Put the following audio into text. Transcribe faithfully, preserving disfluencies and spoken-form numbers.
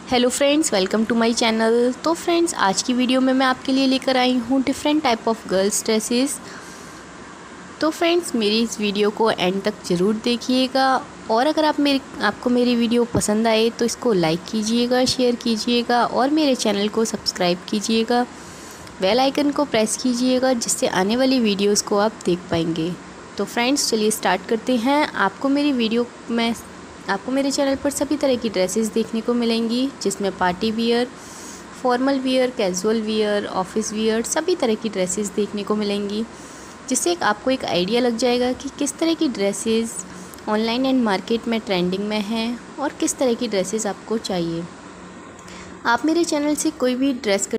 Hello friends, welcome to my channel. तो friends, आज की वीडियो में मैं आपके लिए लेकर आई हूँ different type of girls dresses. तो फ्रेंड्स, मेरी इस वीडियो को एंड तक ज़रूर देखिएगा और अगर आप मेरी आपको मेरी वीडियो पसंद आए तो इसको लाइक कीजिएगा, शेयर कीजिएगा और मेरे चैनल को सब्सक्राइब कीजिएगा। बेल आइकन को प्रेस कीजिएगा जिससे आने वाली वीडियोस को आप देख पाएंगे। तो फ्रेंड्स, चलिए स्टार्ट करते हैं। आपको मेरी वीडियो में आपको मेरे चैनल पर सभी तरह की ड्रेसेस देखने को मिलेंगी, जिसमें party wear, formal wear, casual wear, office wear, सभी तरह की ड्रेसेस देखने को मिलेंगी, जिससे एक आपको एक आइडिया लग जाएगा कि किस तरह की ड्रेसेस ऑनलाइन एंड मार्केट में ट्रेंडिंग में हैं और किस तरह की ड्रेसेस आपको चाहिए। आप मेरे चैनल से कोई भी ड्रेस